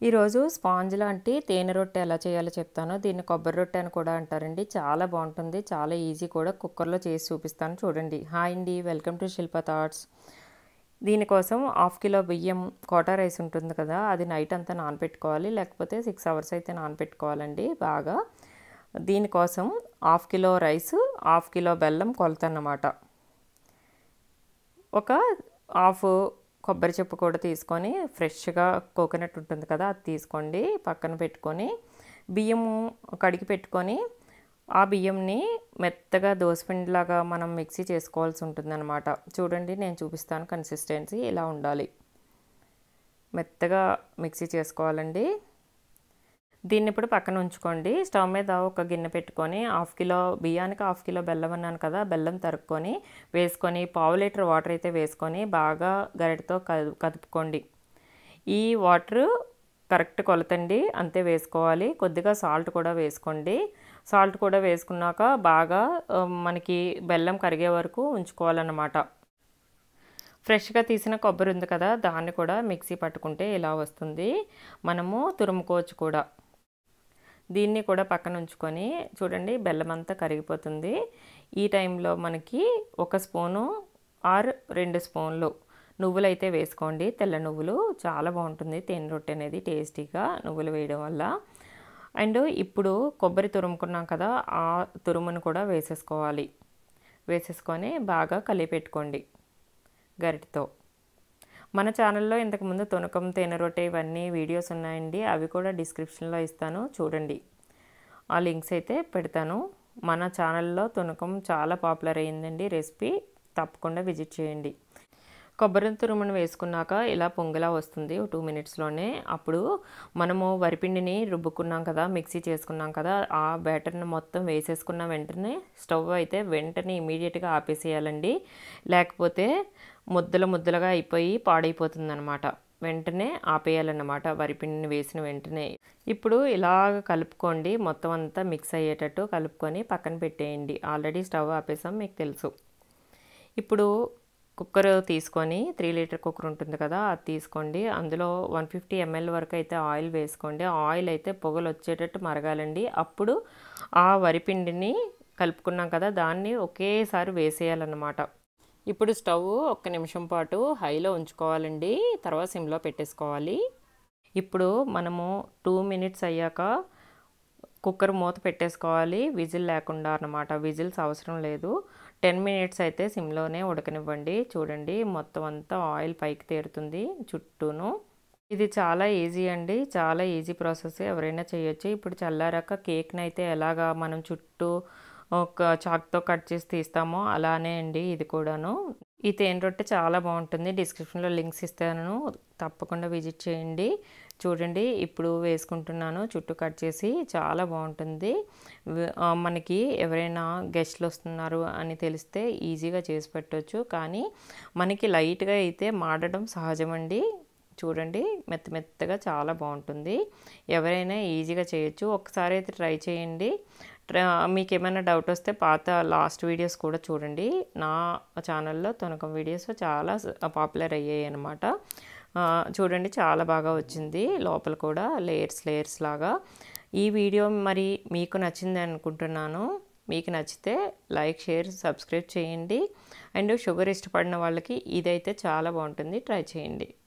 ఈరోజు స్పాంజ్ లాంటి తేనె రొట్టె ఎలా చేయాలో చెప్తాను. దీన్ని కొబ్బరి రొట్టె అని కూడా అంటారండి. చాలా బాగుంటుంది, చాలా ఈజీ కూడా. కుక్కర్లో చేసి చూపిస్తాను చూడండి. హాయ్ అండి, వెల్కమ్ టు శిల్ప థాట్స్. దీనికోసం 1/2 కిలో బియ్యం, కోటా రైస్ ఉంటుంది కదా, అది నైట్ అంతా నానబెట్టుకోవాలి, లేకపోతే 6 అవర్స్ అయితే నానబెట్టుకోవాలండి బాగా. దీనికోసం 1/2 కిలో రైస్, 1/2 కిలో బెల్లం కొలత అన్నమాట. ఒక హాఫ్ కొబ్బరి చెప్పు కూడా తీసుకొని, ఫ్రెష్గా కోకోనట్ ఉంటుంది కదా, అది తీసుకోండి, పక్కన పెట్టుకొని బియ్యము కడిగి పెట్టుకొని ఆ బియ్యంని మెత్తగా దోసపిండిలాగా మనం మిక్సీ చేసుకోవాల్సి ఉంటుందన్నమాట. చూడండి, నేను చూపిస్తాను. కన్సిస్టెన్సీ ఇలా ఉండాలి, మెత్తగా మిక్సీ చేసుకోవాలండి. దీన్ని ఇప్పుడు పక్కన ఉంచుకోండి. స్టవ్ మీద ఒక గిన్నె పెట్టుకొని 1/2 కిలో బియ్యానికి 1/2 కిలో బెల్లం అన్నాను కదా, బెల్లం తరుక్కొని వేసుకొని 1/2 లీటర్ వాటర్ అయితే వేసుకొని బాగా గరిటతో కదుపుకోండి. ఈ వాటర్ కరెక్ట్ కొలతండి, అంతే వేసుకోవాలి. కొద్దిగా సాల్ట్ కూడా వేసుకోండి. సాల్ట్ కూడా వేసుకున్నాక బాగా మనకి బెల్లం కరిగే వరకు ఉంచుకోవాలన్నమాట. ఫ్రెష్గా తీసిన కొబ్బరి ఉంది కదా, దాన్ని కూడా మిక్సీ పట్టుకుంటే ఇలా వస్తుంది. మనము తురుముకోవచ్చు కూడా. దీన్ని కూడా పక్కన ఉంచుకొని చూడండి, బెల్లం అంతా కరిగిపోతుంది. ఈ టైంలో మనకి 1 స్పూను ఆర్ 2 స్పూన్లు నువ్వులు అయితే వేసుకోండి. తెల్ల నువ్వులు చాలా బాగుంటుంది తేనె రొట్టె అనేది టేస్టీగా, నువ్వులు వేయడం వల్ల. అండ్ ఇప్పుడు కొబ్బరి తురుముకున్నాం కదా, ఆ తురుమును కూడా వేసేసుకోవాలి. వేసేసుకొని బాగా కలిపెట్టుకోండి గరిటతో. మన ఛానల్లో ఇంతకుముందు తునకం, తేనె రొట్టె ఇవన్నీ వీడియోస్ ఉన్నాయండి, అవి కూడా డిస్క్రిప్షన్లో ఇస్తాను చూడండి. ఆ లింక్స్ అయితే పెడతాను. మన ఛానల్లో తునకం చాలా పాపులర్ అయ్యిందండి రెసిపీ, తప్పకుండా విజిట్ చేయండి. కొబ్బరి తురుమును వేసుకున్నాక ఇలా పొంగిలా వస్తుంది 2 మినిట్స్లోనే. అప్పుడు మనము వరిపిండిని రుబ్బుకున్నాం కదా, మిక్సీ చేసుకున్నాం కదా, ఆ బ్యాటర్ని మొత్తం వేసేసుకున్న వెంటనే స్టవ్ అయితే వెంటనే ఇమీడియట్గా ఆపేసేయాలండి. లేకపోతే ముద్దలుగా అయిపోయి పాడైపోతుందన్నమాట. వెంటనే ఆపేయాలన్నమాట వరిపిండిని వేసిన వెంటనే. ఇప్పుడు ఇలాగ కలుపుకోండి, మొత్తం అంతా మిక్స్ అయ్యేటట్టు కలుపుకొని పక్కన పెట్టేయండి. ఆల్రెడీ స్టవ్ ఆపేసాం, మీకు తెలుసు. ఇప్పుడు కుక్కర్ తీసుకొని 3 లీటర్ కుక్కర్ ఉంటుంది కదా, అది తీసుకోండి. అందులో 150 ml వరకు అయితే ఆయిల్ వేసుకోండి. ఆయిల్ అయితే పొగలు వచ్చేటట్టు మరగాలండి. అప్పుడు ఆ వరిపిండిని కలుపుకున్నాం కదా, దాన్ని ఒకేసారి వేసేయాలన్నమాట. ఇప్పుడు స్టవ్ 1 నిమిషం పాటు హైలో ఉంచుకోవాలండి, తర్వాత సిమ్లో పెట్టేసుకోవాలి. ఇప్పుడు మనము 2 మినిట్స్ అయ్యాక కుక్కర్ మూత పెట్టేసుకోవాలి, విజిల్ లేకుండా అన్నమాట. విజిల్స్ అవసరం లేదు. 10 మినిట్స్ అయితే సిమ్లోనే ఉడకనివ్వండి. చూడండి, మొత్తం అంతా ఆయిల్ పైకి తేరుతుంది చుట్టూను. ఇది చాలా ఈజీ అండి, చాలా ఈజీ ప్రాసెస్, ఎవరైనా చేయొచ్చు. ఇప్పుడు చల్లారాక కేక్ని అయితే ఎలాగా మనం చుట్టూ ఒక చాక్తో కట్ చేసి తీస్తామో అలానే అండి ఇది కూడాను. ఈ తేనె రొట్టె చాలా బాగుంటుంది, డిస్క్రిప్షన్లో లింక్స్ ఇస్తాను, తప్పకుండా విజిట్ చేయండి. చూడండి, ఇప్పుడు వేసుకుంటున్నాను చుట్టూ కట్ చేసి. చాలా బాగుంటుంది. మనకి ఎవరైనా గెస్ట్లు వస్తున్నారు అని తెలిస్తే ఈజీగా చేసి పెట్టవచ్చు. కానీ మనకి లైట్గా అయితే మాడడం సహజమండి. చూడండి, మెత్తగా చాలా బాగుంటుంది. ఎవరైనా ఈజీగా చేయొచ్చు. ఒకసారి అయితే ట్రై చేయండి. మీకు ఏమైనా డౌట్ వస్తే పాత లాస్ట్ వీడియోస్ కూడా చూడండి. నా ఛానల్లో తునకం వీడియోస్ చాలా పాపులర్ అయ్యాయి అన్నమాట. చూడండి, చాలా బాగా వచ్చింది. లోపల కూడా లేయర్స్ లాగా. ఈ వీడియో మరి మీకు నచ్చింది అనుకుంటున్నాను. మీకు నచ్చితే లైక్, షేర్, సబ్స్క్రైబ్ చేయండి. అండ్ షుగర్ ఇష్టపడిన వాళ్ళకి ఇదైతే చాలా బాగుంటుంది, ట్రై చేయండి.